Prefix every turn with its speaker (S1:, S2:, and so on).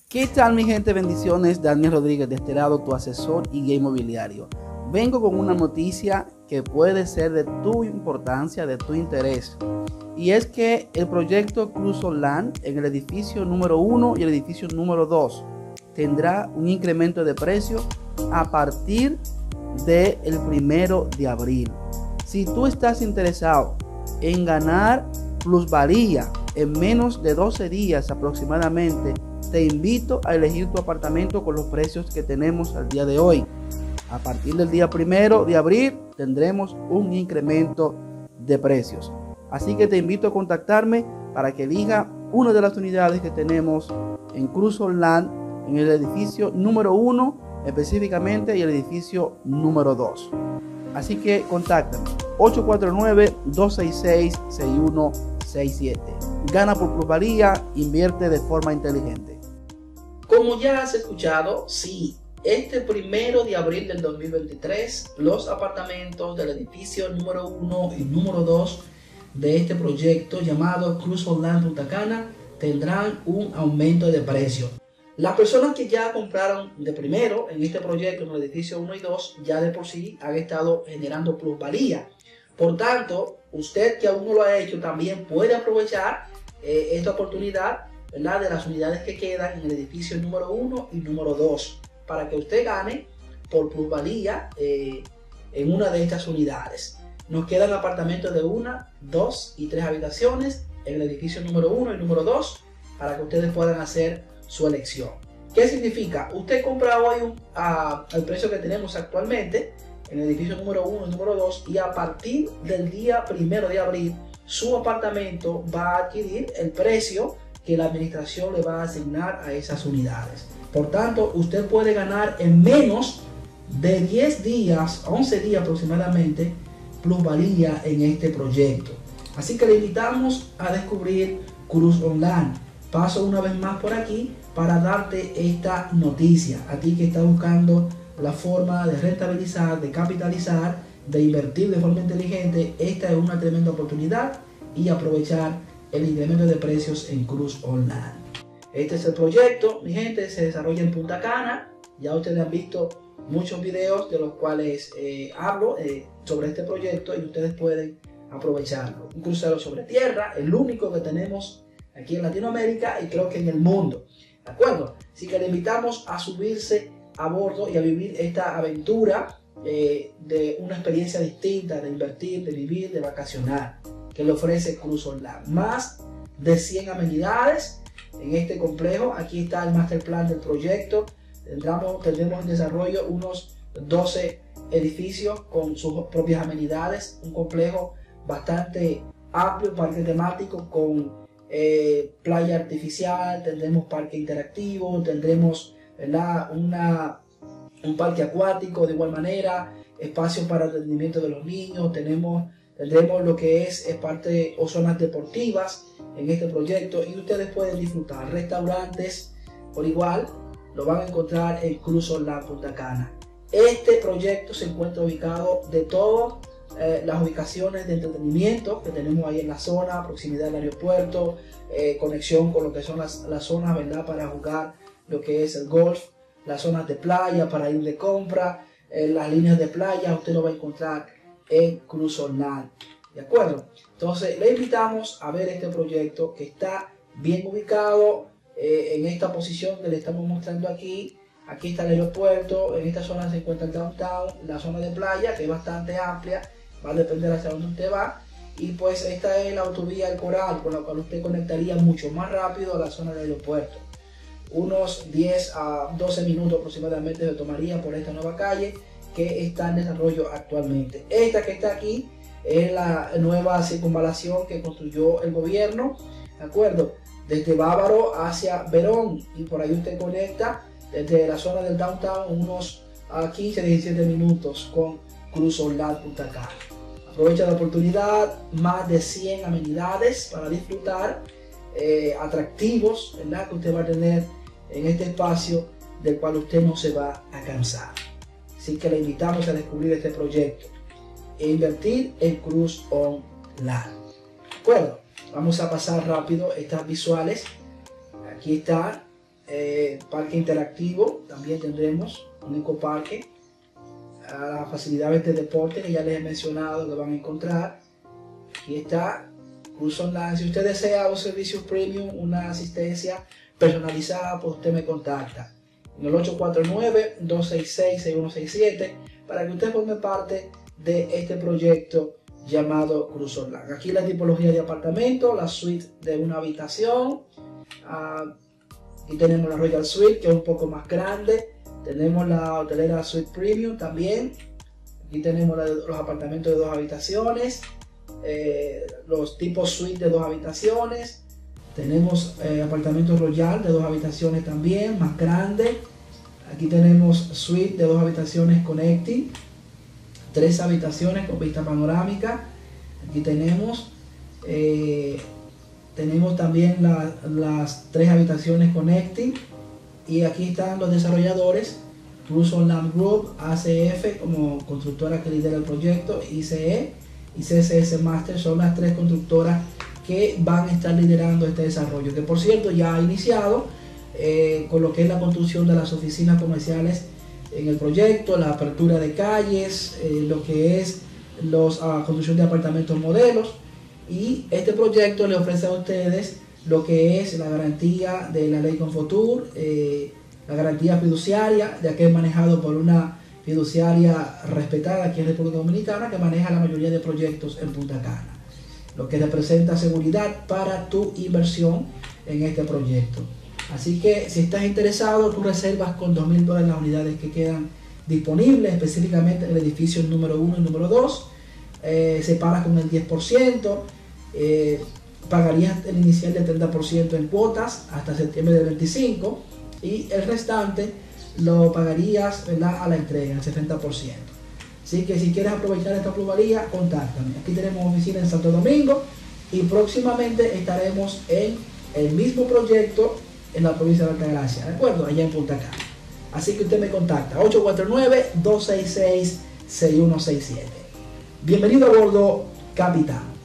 S1: ¿Qué tal, mi gente? Bendiciones. Daniel Rodríguez de este lado, tu asesor y guía inmobiliario. Vengo con una noticia que puede ser de tu importancia, de tu interés. Y es que el proyecto Cruzo Land en el edificio número 1 y el edificio número 2 tendrá un incremento de precio a partir del 1 de abril. Si tú estás interesado en ganar plusvalía en menos de 12 días aproximadamente, te invito a elegir tu apartamento con los precios que tenemos al día de hoy. A partir del día 1 de abril tendremos un incremento de precios. Así que te invito a contactarme para que elija una de las unidades que tenemos en Cruzo Land en el edificio número 1 específicamente y el edificio número 2. Así que contáctame 849-266-6167. Gana por plusvalía, invierte de forma inteligente. Como ya has escuchado, sí, este 1 de abril del 2023, los apartamentos del edificio número 1 y número 2 de este proyecto llamado Cruzo Land Punta Cana tendrán un aumento de precio. Las personas que ya compraron de primero en este proyecto, en el edificio 1 y 2, ya de por sí han estado generando plusvalía. Por tanto, usted que aún no lo ha hecho también puede aprovechar esta oportunidad, ¿verdad?, de las unidades que quedan en el edificio número 1 y número 2 para que usted gane por plusvalía en una de estas unidades. Nos quedan apartamentos de 1, 2 y 3 habitaciones en el edificio número 1 y número 2 para que ustedes puedan hacer su elección. ¿Qué significa? Usted compra hoy al precio que tenemos actualmente en el edificio número 1 y número 2 y a partir del día 1 de abril su apartamento va a adquirir el precio que la administración le va a asignar a esas unidades. Por tanto, usted puede ganar en menos de 10 días, 11 días aproximadamente, plusvalía en este proyecto. Así que le invitamos a descubrir Cruzo Land. Paso una vez más por aquí para darte esta noticia. A ti que estás buscando la forma de rentabilizar, de capitalizar, de invertir de forma inteligente, esta es una tremenda oportunidad y aprovechar el incremento de precios en Cruzo Land. Este es el proyecto, mi gente, se desarrolla en Punta Cana. Ya ustedes han visto muchos videos de los cuales hablo sobre este proyecto y ustedes pueden aprovecharlo. Un crucero sobre tierra, el único que tenemos aquí en Latinoamérica y creo que en el mundo. ¿De acuerdo? Así que le invitamos a subirse a bordo y a vivir esta aventura de una experiencia distinta, de invertir, de vivir, de vacacionar, que le ofrece Cruzo Land. Más de 100 amenidades en este complejo. Aquí está el master plan del proyecto. Tendremos en desarrollo unos 12 edificios con sus propias amenidades. Un complejo bastante amplio, parque temático con playa artificial, tendremos parque interactivo, tendremos, ¿verdad?, un parque acuático de igual manera, espacio para el entretenimiento de los niños, tendremos lo que es parte o zonas deportivas en este proyecto y ustedes pueden disfrutar. Restaurantes por igual lo van a encontrar en Cruzo Land Punta Cana. Este proyecto se encuentra ubicado de todas las ubicaciones de entretenimiento que tenemos ahí en la zona, proximidad del aeropuerto, conexión con lo que son las zonas, ¿verdad?, para jugar lo que es el golf, las zonas de playa para ir de compra, las líneas de playa, usted lo va a encontrar en Cruzo Land. ¿De acuerdo? Entonces le invitamos a ver este proyecto que está bien ubicado en esta posición que le estamos mostrando aquí. Aquí está el aeropuerto, en esta zona se encuentra el downtown, la zona de playa que es bastante amplia, va a depender hacia dónde usted va. Y pues esta es la autovía El Coral, con la cual usted conectaría mucho más rápido a la zona del aeropuerto. Unos 10 a 12 minutos aproximadamente se tomaría por esta nueva calle que está en desarrollo actualmente. Esta que está aquí es la nueva circunvalación que construyó el gobierno, ¿de acuerdo?, desde Bávaro hacia Verón, y por ahí usted conecta desde la zona del downtown unos 15 a 17 minutos con Cruzo Land Punta Cana. Aprovecha la oportunidad, más de 100 amenidades para disfrutar, atractivos, ¿verdad?, que usted va a tener en este espacio del cual usted no se va a cansar. Así que le invitamos a descubrir este proyecto e invertir en Cruzo Land. ¿De acuerdo? Vamos a pasar rápido estas visuales. Aquí está parque interactivo, también tendremos un ecoparque, a las facilidades de deporte que ya les he mencionado que van a encontrar. Aquí está Cruise Online. Si usted desea un servicio premium, una asistencia personalizada, pues usted me contacta en el 849-266-6167 para que usted forme parte de este proyecto llamado Cruise Online. Aquí la tipología de apartamento, la suite de una habitación. Aquí tenemos la Royal Suite, que es un poco más grande. Tenemos la hotelera Suite Premium también. Aquí tenemos los apartamentos de 2 habitaciones, los tipos suite de 2 habitaciones. Tenemos apartamentos Royal de 2 habitaciones también, más grande. Aquí tenemos suite de 2 habitaciones connecting, 3 habitaciones con vista panorámica. Aquí tenemos también las 3 habitaciones connecting. Y aquí están los desarrolladores: Cruise Online Group, ACF como constructora que lidera el proyecto, ICE y CCS Master. Son las 3 constructoras que van a estar liderando este desarrollo, que por cierto ya ha iniciado con lo que es la construcción de las oficinas comerciales en el proyecto, la apertura de calles, lo que es la construcción de apartamentos modelos. Y este proyecto le ofrece a ustedes lo que es la garantía de la ley Confotur, la garantía fiduciaria, ya que es manejado por una fiduciaria respetada aquí en República Dominicana, que maneja la mayoría de proyectos en Punta Cana, lo que representa seguridad para tu inversión en este proyecto. Así que si estás interesado, tú reservas con $2,000 las unidades que quedan disponibles, específicamente en el edificio número 1 y número 2. Se paga con el 10%. Pagarías el inicial del 30% en cuotas hasta septiembre del 25 y el restante lo pagarías, ¿verdad?, a la entrega, el 70%. Así que si quieres aprovechar esta plusvalía, contáctame. Aquí tenemos oficina en Santo Domingo y próximamente estaremos en el mismo proyecto en la provincia de Altagracia, ¿de acuerdo? Allá en Punta Cana. Así que usted me contacta, 849-266-6167. Bienvenido a bordo, capitán.